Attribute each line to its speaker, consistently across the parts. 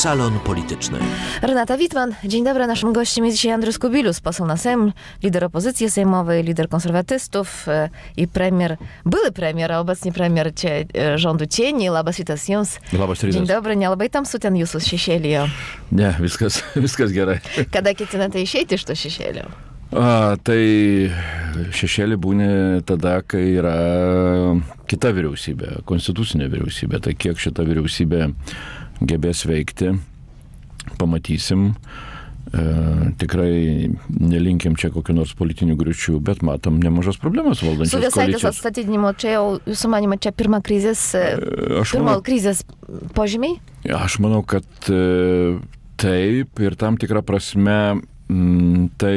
Speaker 1: Salon Polityczny.
Speaker 2: Renata Wittmann, dzień dobry. Naszym gościem jest dzisiaj Andrius Kubilius, poseł na Sejm, lider opozycji sejmowej, lider konserwatystów i były premier, a obecnie premier rządu Cieni. Labas rytas jums.
Speaker 3: Labas rytas.
Speaker 2: Dzień dobry, nelabai tamsu ten jūsų šešėlyje.
Speaker 3: Ne, viskas gerai.
Speaker 2: Kada ketinate išeiti iš to šešėlio?
Speaker 3: Tai šešėlį būni tada, kai yra kita vyriausybė, konstitucinė vyriausybė. Tai kiek šita vyriausybė gebės veikti, pamatysim. Tikrai nelinkim čia kokių nors politinių griūčių, bet matom nemažas problemas valdančios koalicijos.
Speaker 2: Su Vėsaitės atstatydinimu, čia jau jūsų manimo, čia pirmo krizės požymiai?
Speaker 3: Aš manau, kad taip ir tam tikrą prasme tai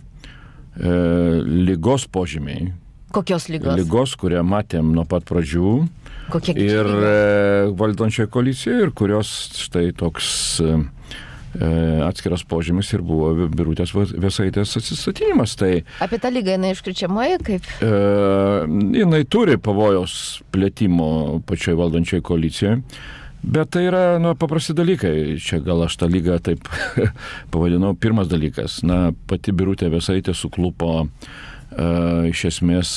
Speaker 3: lygos požymiai.
Speaker 2: Kokios lygos?
Speaker 3: Lygos, kurią matėm nuo pat pradžių.
Speaker 2: Kokia
Speaker 3: ir valdančioje koalicijoje, ir kurios štai toks atskiras požymis ir buvo Birutės Vėsaitės atsistatinimas. Tai,
Speaker 2: apie tą lygą jinai iškričiamoji kaip?
Speaker 3: Jinai turi pavojaus plėtimo pačioje valdančioje koalicijoje, bet tai yra paprasti dalykai. Čia gal aš tą lygą taip pavadinau. Pirmas dalykas, pati Birutė Vėsaitė suklupo iš esmės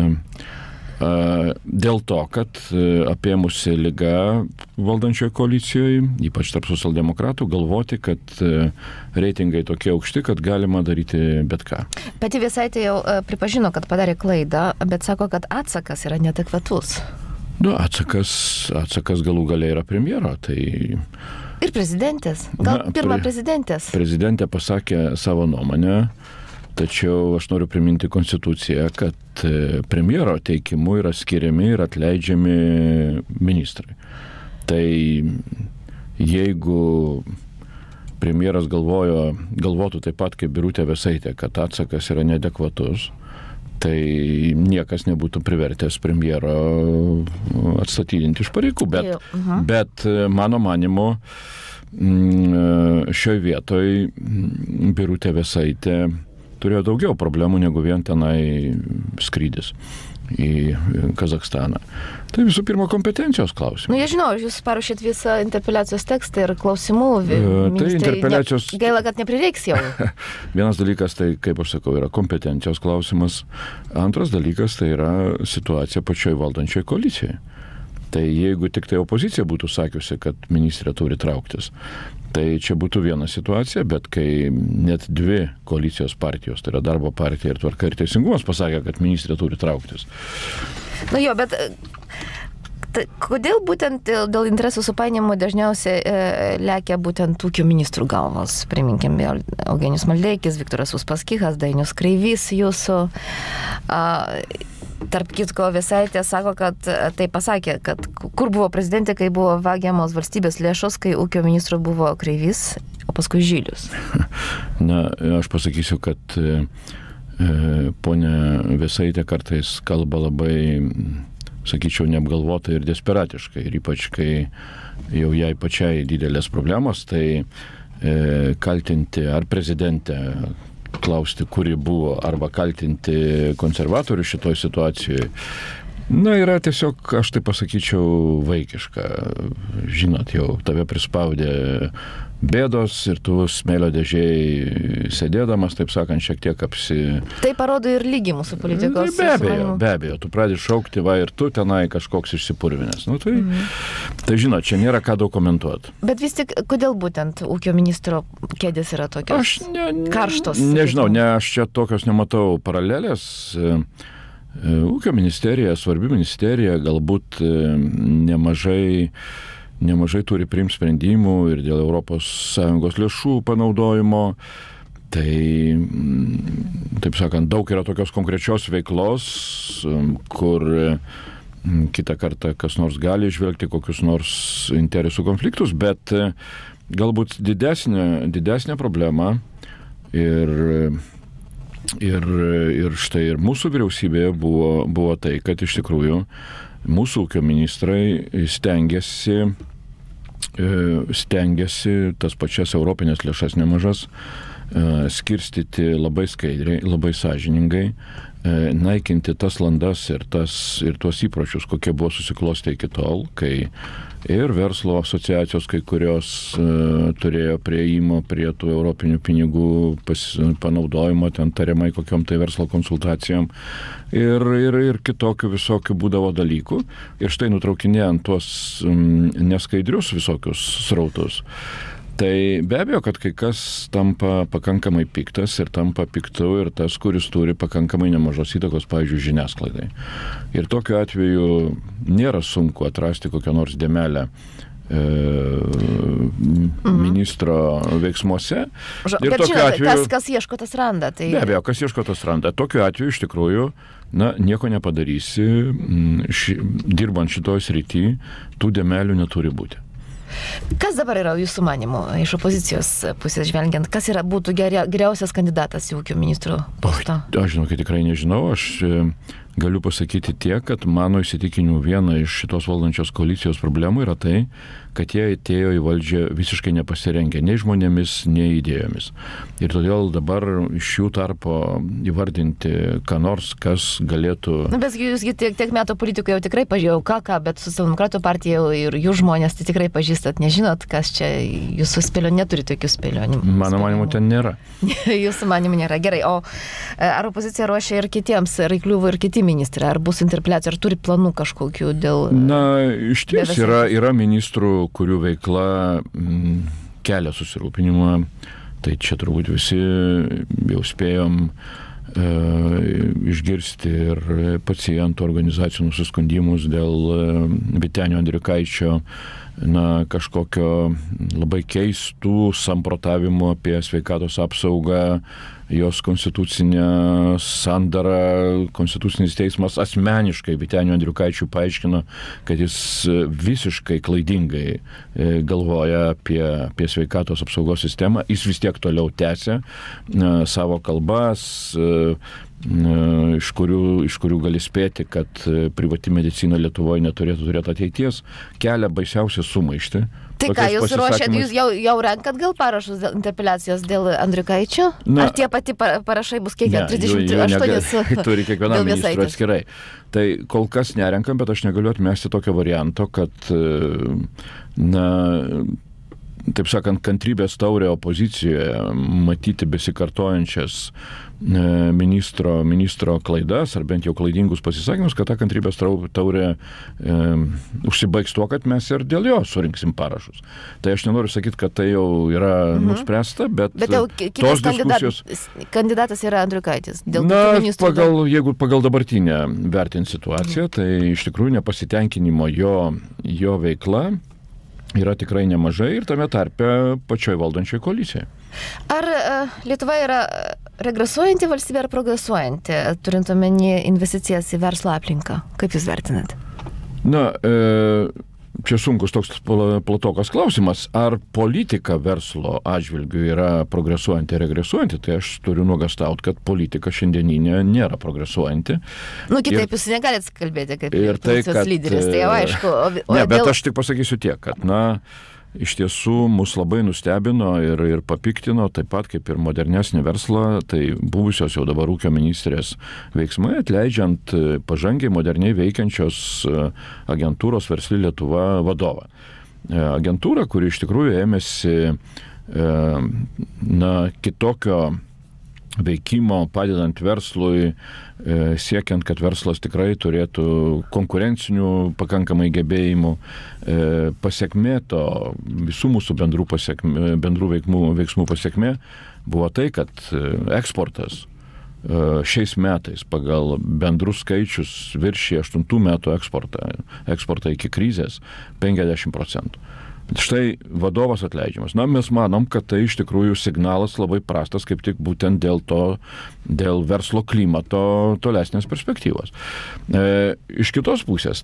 Speaker 3: dėl to, kad apėmusi lyga valdančioje koalicijoje, ypač tarp socialdemokratų, galvoti, kad reitingai tokie aukšti, kad galima daryti bet ką.
Speaker 2: Pati Vėsaitė jau pripažino, kad padarė klaidą, bet sako, kad atsakas yra neadekvatus.
Speaker 3: Atsakas galų gale yra premjero. Tai...
Speaker 2: Ir prezidentės. Gal pirma prezidentės.
Speaker 3: Prezidentė pasakė savo nuomonę. Tačiau aš noriu priminti konstituciją, kad premjero teikimu yra skiriami ir atleidžiami ministrai. Tai jeigu premjeras galvotų taip pat kaip Birutė Vėsaitė, kad atsakas yra neadekvatus, tai niekas nebūtų privertęs premjero atstatydinti iš pareigų. Bet mano manimu, šioj vietoj Birutė Vėsaitė turėjo daugiau problemų negu vien tenai skrydis į Kazachstaną. Tai visų pirma kompetencijos klausimai.
Speaker 2: Aš žinau, jūs paruošėt visą interpeliacijos tekstą ir klausimų.
Speaker 3: Tai interpeliacijos...
Speaker 2: Gaila, kad neprireiks jau.
Speaker 3: Vienas dalykas, tai, kaip aš sakau, yra kompetencijos klausimas. Antras dalykas, tai yra situacija pačioje valdančioje koalicijoje. Tai jeigu tik tai opozicija būtų sakiusi, kad ministrė turi trauktis, tai čia būtų viena situacija, bet kai net dvi koalicijos partijos, tai yra Darbo partija ir Tvarka ir Teisingumas, pasakė, kad ministrė turi trauktis.
Speaker 2: Bet kodėl būtent dėl interesų supainiojimo dažniausiai lekia būtent ūkio ministrų galvos? Priminkim, Eugenijus Maldeikis, Viktoras Uspaskichas, Dainius Kreivys jūsų. Tarp kitko Vėsaitė sako, kad tai pasakė, kad kur buvo prezidentė, kai buvo vagiamos valstybės lėšos, kai ūkio ministro buvo Kreivys, o paskui Žilius.
Speaker 3: Aš pasakysiu, kad ponia Vėsaitė kartais kalba labai, sakyčiau, neapgalvotai ir desperatiškai. Ir ypač, kai jau jai pačiai didelės problemos, tai kaltinti ar prezidentę, klausti, kuri buvo, arba kaltinti konservatorių šitoj situacijoje. Yra tiesiog, aš tai pasakyčiau, vaikiška. Žinot, jau tave prispaudė bėdos ir tu smėlio dėžėj sėdėdamas, taip sakant, šiek tiek
Speaker 2: Tai parodo ir lygį mūsų politikos.
Speaker 3: Be abejo, tu pradedi šaukti, ir tu tenai kažkoks išsipurvinęs. Tai žinot, čia nėra ką daug komentuoti.
Speaker 2: Bet vis tik, kodėl būtent ūkio ministro kėdės yra tokios karštos?
Speaker 3: Nežinau, aš čia tokios nematau paralelės. Ūkio ministerija, svarbi ministerija, galbūt nemažai turi priimti sprendimų ir dėl ES lėšų panaudojimo. Tai, taip sakant, daug yra tokios konkrečios veiklos, kur kitą kartą kas nors gali išvelgti kokius nors interesų konfliktus, bet galbūt didesnė problema ir štai ir mūsų vyriausybėje buvo tai, kad iš tikrųjų mūsų ūkio ministrai stengiasi tas pačias europinės lėšas nemažas skirstyti labai skaidriai, labai sąžiningai, naikinti tas landas ir tuos įpročius, kokie buvo susiklostę iki tol, kai ir verslo asociacijos, kai kurios turėjo prieimo prie tų europinių pinigų panaudojimo, ten tariamai kokiom tai verslo konsultacijom ir kitokių visokių būdavo dalykų. Ir štai nutraukinėjant tuos neskaidrius visokius srautus, tai be abejo, kad kai kas tampa pakankamai piktas ir tampa piktu ir tas, kuris turi pakankamai nemažos įtakos, pavyzdžiui, žiniasklaidai. Ir tokiu atveju nėra sunku atrasti kokią nors dėmelę ministro veiksmuose.
Speaker 2: Ir bet žinote, atveju, kas ieško, tas randa. Tai...
Speaker 3: Be abejo, kas ieško, tas randa. Tokiu atveju iš tikrųjų nieko nepadarysi, dirbant šitoj srity, tų dėmelių neturi būti.
Speaker 2: Kas dabar yra jūsų manymu, iš opozicijos pusės žvelgiant, kas būtų geriausias kandidatas į ūkio ministro postą?
Speaker 3: Aš žinau, kad tikrai nežinau, aš galiu pasakyti tiek, kad mano įsitikinimu viena iš šitos valdančios koalicijos problemų yra tai, kad jie atėjo į valdžią visiškai nepasirengę nei žmonėmis, nei idėjomis. Ir todėl dabar iš jų tarpo įvardinti, ką nors, kas galėtų...
Speaker 2: Bet jūsgi tiek metų politikoje jau tikrai pažiūrėjau, bet Socialdemokratų partija ir jų žmonės tai tikrai pažįstat, nežinot, kas čia jūsų neturi tokių spėlionimų.
Speaker 3: Mano manimu, ten nėra.
Speaker 2: Jūsų manimu nėra. Gerai, o ar opozicija ruošia ir kitiems, Raikliuvų ir kiti ministrai, ar bus interpeliacija, ar turi planų kažkokių dėl...
Speaker 3: Na, iš ties yra ministrų, kurių veikla kelia susirūpinimą, tai čia turbūt visi jau spėjom išgirsti ir pacientų organizacijų nusiskundimus dėl Vytenio Andriukaičio kažkokio labai keistų samprotavimų apie sveikatos apsaugą, jos konstitucinę sandarą. Konstitucinis teismas asmeniškai Vytenio Andriukaičiui paaiškino, kad jis visiškai klaidingai galvoja apie sveikatos apsaugos sistemą. Jis vis tiek toliau tęsia savo kalbas, iš kurių gali spėti, kad privati medicina Lietuvoje neturėtų turėti ateities, kelia baisiausią sumaištį.
Speaker 2: Tai ką, jūs ruošiat, jūs jau renkat gal parašus dėl interpeliacijos dėl Andriukaičio? Ar tie pati parašai bus kiek? 38?
Speaker 3: Turi kiekvienam ministrui atskirai. Tai kol kas nerenkam, bet aš negaliu atmesti tokio varianto, kad taip sakant, kantrybės taurė opozicijoje, matyti besikartojančias ministro klaidas, ar bent jau klaidingus pasisakymus, kad ta kantrybės taurė užsibaigs tuo, kad mes ir dėl jo surinksim parašus. Tai aš nenoriu sakyti, kad tai jau yra nuspręsta, bet
Speaker 2: jau kitas kandidatas yra Andriukaitis.
Speaker 3: Jeigu pagal dabartinę vertinti situaciją, tai iš tikrųjų nepasitenkinimo jo veikla yra tikrai nemažai ir tame tarpe pačioj valdančioj koalicijoje.
Speaker 2: Ar Lietuva yra regresuojanti valstybė ar progresuojanti, turint omeny investicijas į verslo aplinką? Kaip jūs vertinat?
Speaker 3: Čia sunkus toks platokas klausimas. Ar politika verslo atžvilgiu yra progresuojanti, regresuojanti? Tai aš turiu nuogąstaut, kad politika šiandieninė nėra progresuojanti.
Speaker 2: Kitaip jūs negalite kalbėti kaip policijos lyderis, tai jau aišku.
Speaker 3: Bet aš tik pasakysiu tiek, kad iš tiesų mus labai nustebino ir papiktino, taip pat kaip ir modernesnį verslą, tai buvusios jau dabar ūkio ministrės veiksmai, atleidžiant pažangiai moderniai veikiančios agentūros Versli Lietuva vadovą. Agentūra, kuri iš tikrųjų ėmėsi kitokio veikimo, padedant verslui, siekiant, kad verslas tikrai turėtų konkurencinių pakankamai gebėjimų. Pasiekmė to visų mūsų bendrų veiksmų pasiekmė buvo tai, kad eksportas šiais metais pagal bendrus skaičius viršė 8 metų eksportą iki krizės 50%. Štai vadovas atleidžiamas. Mes manom, kad tai iš tikrųjų signalas labai prastas, kaip tik būtent dėl verslo klimato tolesnės perspektyvos. Iš kitos pusės,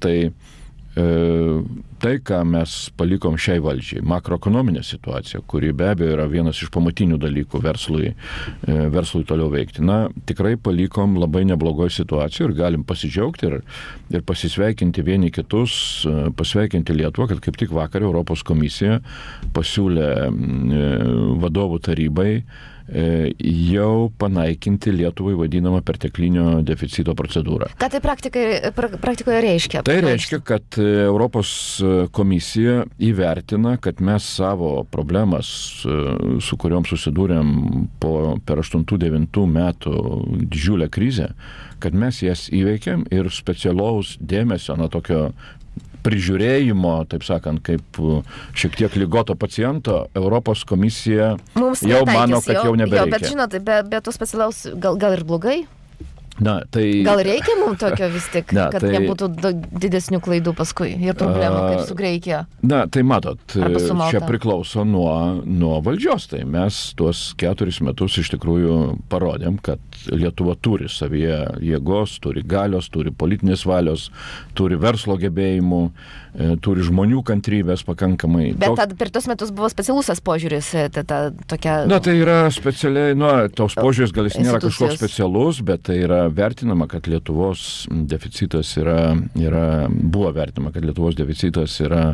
Speaker 3: tai, ką mes palikom šiai valdžiai, makroekonominė situacija, kuri be abejo yra vienas iš pamatinių dalykų verslui toliau veikti. Tikrai palikom labai neblogoje situacijoje ir galim pasidžiaugti ir pasisveikinti vieni kitus, pasveikinti Lietuvą, kad kaip tik vakar Europos komisija pasiūlė vadovų tarybai jau panaikinti Lietuvai vadinamą perteklinio deficito procedūrą.
Speaker 2: Ką tai praktikoje reiškia?
Speaker 3: Tai reiškia, kad Europos komisija įvertina, kad mes savo problemas, su kuriuom susidūrėm per 8-9 metų didžiulę krizę, kad mes jas įveikėm ir specialaus dėmesio, tokio prižiūrėjimo, taip sakant, kaip šiek tiek ligoto paciento, Europos komisija jau mano, kad jau nebereikia.
Speaker 2: Bet žinot, be to specialaus gal ir blogai?
Speaker 3: Tai...
Speaker 2: Gal reikia mums tokio vis tik, kad nebūtų didesnių klaidų paskui ir problemų kaip su Graikija?
Speaker 3: Tai matot, čia priklauso nuo valdžios. Tai mes tuos 4 metus iš tikrųjų parodėm, kad Lietuva turi savyje jėgos, turi galios, turi politinės valios, turi verslo gebėjimų, turi žmonių kantrybės pakankamai.
Speaker 2: Bet per tos metus buvo specialusis požiūris, tokia...
Speaker 3: Tai yra specialiai, tos požiūris gal jis nėra kažkoks specialus, bet tai yra vertinama, kad Lietuvos deficitas buvo vertinama, kad Lietuvos deficitas yra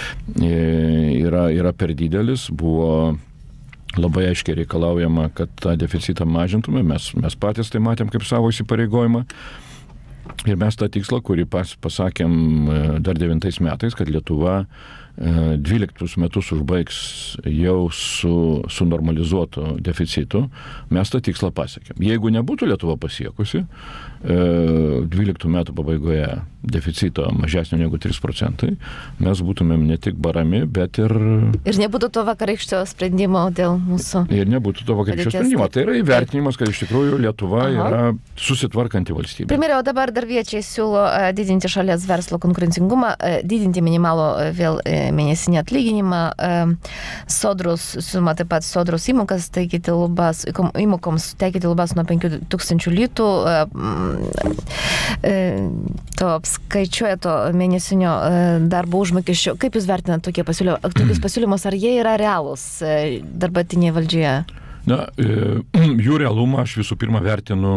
Speaker 3: per didelis, buvo labai aiškiai reikalaujama, kad tą deficitą mažintume, mes patys tai matėm kaip savo įsipareigojimą. Ir mes tą tikslą, kurį pasakėm dar 9 metais, kad Lietuva 12 metus užbaigs jau su normalizuotu deficitu, mes tą tikslą pasiekėm. Jeigu nebūtų Lietuva pasiekusi 12 metų pabaigoje deficito mažesnio negu 3%, mes būtumėm ne tik barami, bet ir...
Speaker 2: Ir nebūtų to vakarykščio sprendimo dėl mūsų...
Speaker 3: Ir nebūtų to vakarykščio sprendimo. Tai yra įvertinimas, kad iš tikrųjų Lietuva yra susitvarkanti valstybė.
Speaker 2: Premjere, o dabar darbiečiai siūlo didinti šalies verslo konkurencingumą, didinti minimalų vėl mėnesinį atlyginimą, sodros, siūloma taip pat sodros įmokas, taikyti lubas, įmokoms taikyti lubas nuo 5,000 litų, to apskaičiuoja to mėnesinio darbo užmokesčio. Kaip jūs vertinate tokius pasiūlymus, ar jie yra realūs dabartinėje valdžioje?
Speaker 3: Jų realumą aš visų pirma vertinu,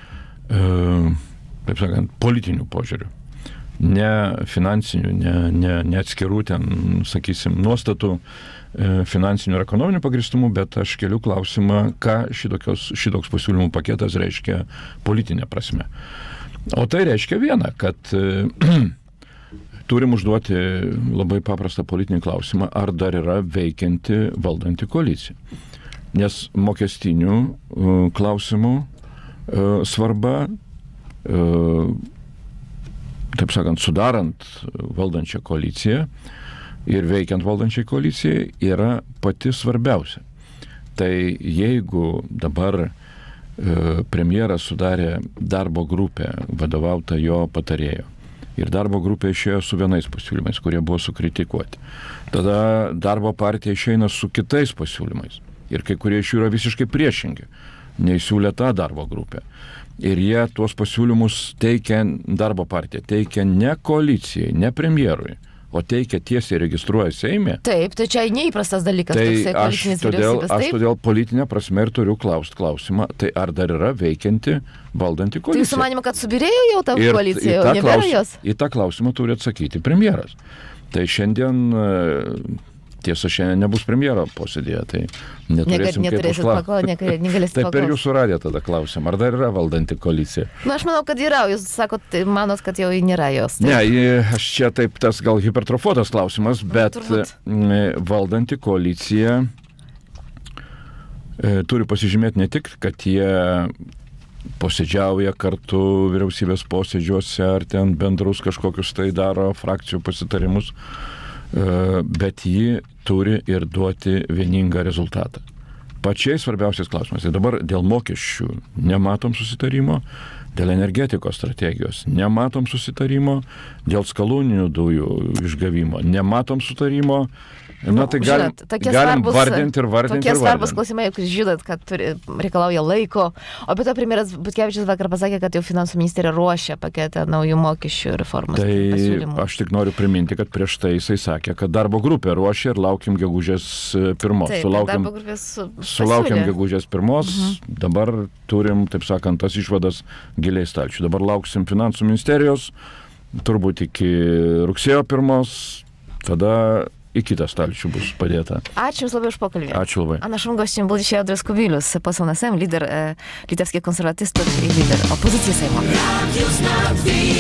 Speaker 3: taip sakant, politinių požiūrių. Ne finansinių, ne atskirų ten, sakysim, nuostatų finansinių ir ekonominių pagristumų, bet aš keliu klausimą, ką šitoks pasiūlymų paketas reiškia politinė prasme. O tai reiškia viena, kad turim užduoti labai paprastą politinį klausimą, ar dar yra veikianti valdanti koalicija. Nes mokestinių klausimų svarba, taip sakant, sudarant valdančią koaliciją ir veikiant valdančiai koalicijai yra pati svarbiausia. Tai jeigu dabar premjeras sudarė darbo grupę, vadovautą jo patarėjo, ir darbo grupė išėjo su vienais pasiūlymais, kurie buvo sukritikuoti. Tada darbo partija išeina su kitais pasiūlymais. Ir kai kurie iš jų yra visiškai priešingi, nei siūlė tą darbo grupę. Ir jie tuos pasiūlymus teikia, darbo partija teikia ne koalicijai, ne premjerui, o teikia tiesiai registruoja Seime.
Speaker 2: Taip, tai čia neįprastas dalykas.
Speaker 3: Tai aš todėl politinę prasme ir turiu klausimą, tai ar dar yra veikianti valdanti koalicija?
Speaker 2: Tai jūsų manimo, kad subirėjo jau ta koalicija, jau nebėra jos?
Speaker 3: Į tą klausimą turi atsakyti premjeras. Tai šiandien... Tiesa, šiandien nebus premjero posėdėje, tai neturėsim kaip užklausyti. Tai per jūsų radiją tada klausim, ar dar yra valdanti koalicija?
Speaker 2: Aš manau, kad yra, jūs sakot, manot, kad jau nėra jos. Tai...
Speaker 3: Ne, aš čia taip tas gal hipertrofuotas klausimas, bet valdanti koalicija turi pasižymėti ne tik, kad jie posėdžiauja kartu vyriausybės posėdžiuose, ar ten bendrus kažkokius tai daro frakcijų pasitarimus, bet ji turi ir duoti vieningą rezultatą. Pačiais svarbiausias klausimas. Ir dabar dėl mokesčių nematom susitarimo, dėl energetikos strategijos nematom susitarimo, dėl skalūninių dujų išgavimo nematom sutarimo. Tai galim vardinti ir vardinti.
Speaker 2: Tokie svarbus klausimai, jūs žinot, kad reikalauja laiko. O be to premjeras Butkevičius vakar pasakė, kad jau finansų ministerija ruošia paketą naujų mokesčių reformos pasiūlymų.
Speaker 3: Tai aš tik noriu priminti, kad prieš tai jisai sakė, kad darbo grupė ruošia ir laukim gegužės 1. Sulaukiam gegužės 1. Dabar turim, taip sakant, tas išvadas giliai stalčių. Dabar lauksim finansų ministerijos, turbūt iki rugsėjo 1. Tada į kitą stalčių bus padėta.
Speaker 2: Ačiū Jums labai už pokalbį.
Speaker 3: Ačiū labai.
Speaker 2: А нашим гостем был еще Адрес Кубилюс, посол на СМ, лидер литовских консерватистов и лидер оппозиции Сейма.